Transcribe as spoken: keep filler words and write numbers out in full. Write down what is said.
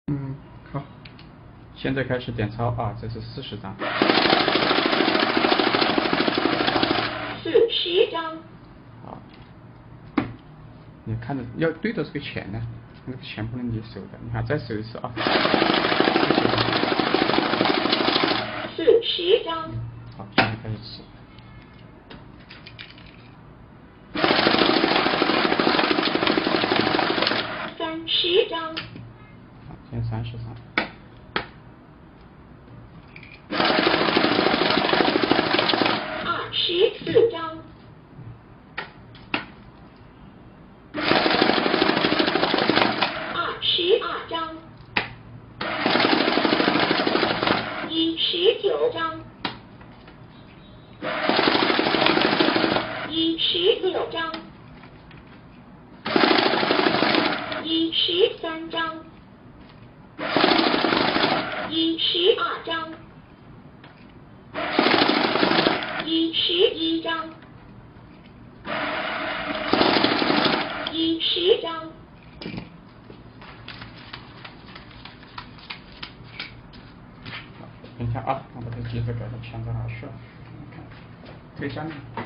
嗯，好，现在开始点钞啊，这是四十张。 四十张。 好，你看着要对着这个钱呢，那个钱不能你手的，你看再数一次啊。 四十张。 好，现在开始吃。 三十张。 好，先三十张。 二十四张。二十二张。一十九张。一十六张。一十三张。一十二张。一十一张。一十张。 等一下啊，我把这机子给它牵到哪去了？看，可以下面。